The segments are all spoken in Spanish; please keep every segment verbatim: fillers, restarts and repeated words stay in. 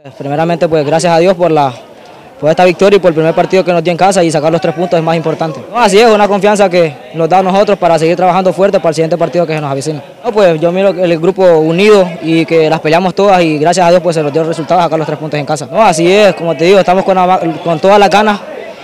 Primeramente, pues gracias a Dios por, la, por esta victoria y por el primer partido que nos dio en casa, y sacar los tres puntos es más importante. No, así es, una confianza que nos da a nosotros para seguir trabajando fuerte para el siguiente partido que se nos avecina. No, pues yo miro el grupo unido y que las peleamos todas, y gracias a Dios pues se nos dio el resultado, sacar los tres puntos en casa. No, así es, como te digo, estamos con, con todas las ganas,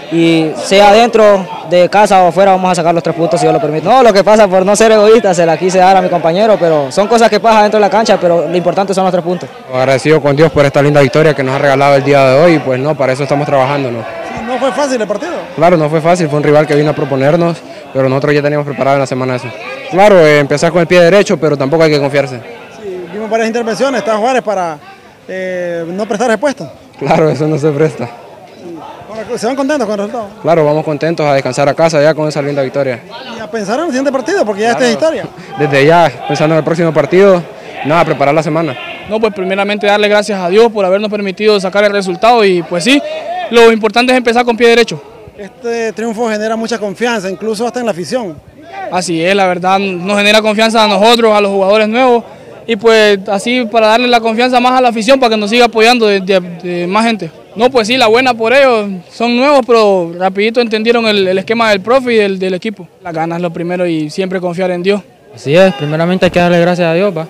y sea dentro de casa o afuera vamos a sacar los tres puntos si Dios lo permite. No, lo que pasa, por no ser egoísta, se la quise dar a mi compañero, pero son cosas que pasan dentro de la cancha, pero lo importante son los tres puntos. Agradecido con Dios por esta linda victoria que nos ha regalado el día de hoy, y pues no, para eso estamos trabajando, ¿no? Sí, ¿no fue fácil el partido? Claro, no fue fácil, fue un rival que vino a proponernos, pero nosotros ya teníamos preparado en la semana eso. Claro, eh, empezar con el pie derecho, pero tampoco hay que confiarse. Sí, vimos varias intervenciones, está Juárez para eh, no prestar respuesta. Claro, eso no se presta. ¿Se van contentos con el resultado? Claro, vamos contentos a descansar a casa ya con esa linda victoria. Y a pensar en el siguiente partido, porque ya Claro, esta es historia. Desde ya, pensando en el próximo partido, nada, preparar la semana. No, pues primeramente darle gracias a Dios por habernos permitido sacar el resultado, y pues sí, lo importante es empezar con pie derecho. Este triunfo genera mucha confianza, incluso hasta en la afición. Así es, la verdad nos genera confianza a nosotros, a los jugadores nuevos, y pues así para darle la confianza más a la afición para que nos siga apoyando de, de, de más gente. No, pues sí, la buena por ellos, son nuevos, pero rapidito entendieron el, el esquema del profe y del, del equipo. Las ganas es lo primero, y siempre confiar en Dios. Así es, primeramente hay que darle gracias a Dios, ¿va?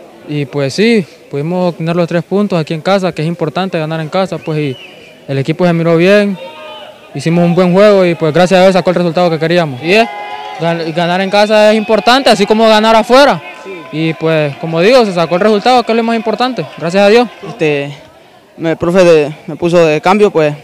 Y pues sí, pudimos obtener los tres puntos aquí en casa, que es importante ganar en casa, pues y el equipo se miró bien, hicimos un buen juego y pues gracias a Dios sacó el resultado que queríamos. Y es, ganar en casa es importante, así como ganar afuera. Y pues como digo, se sacó el resultado, que es lo más importante, gracias a Dios. Este, el profe de, me puso de cambio, pues,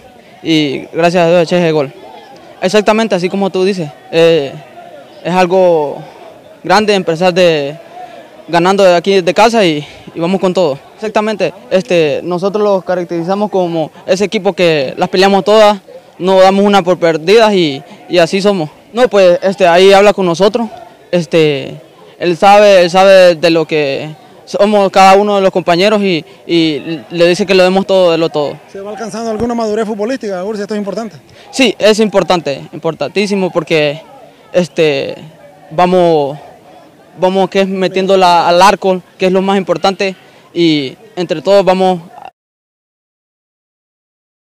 y gracias a Dios eché el gol. Exactamente así como tú dices, eh, es algo grande empezar de, ganando de aquí de casa y, y vamos con todo. Exactamente, este, nosotros los caracterizamos como ese equipo que las peleamos todas, no damos una por perdidas, y, y así somos. No, pues este, ahí habla con nosotros, este, él sabe, él sabe de lo que somos cada uno de los compañeros, y, y le dice que lo demos todo de lo todo. ¿Se va alcanzando alguna madurez futbolística, Ursi? Esto es importante. Sí, es importante, importantísimo, porque este, vamos, vamos que es metiéndola al arco, que es lo más importante, y entre todos vamos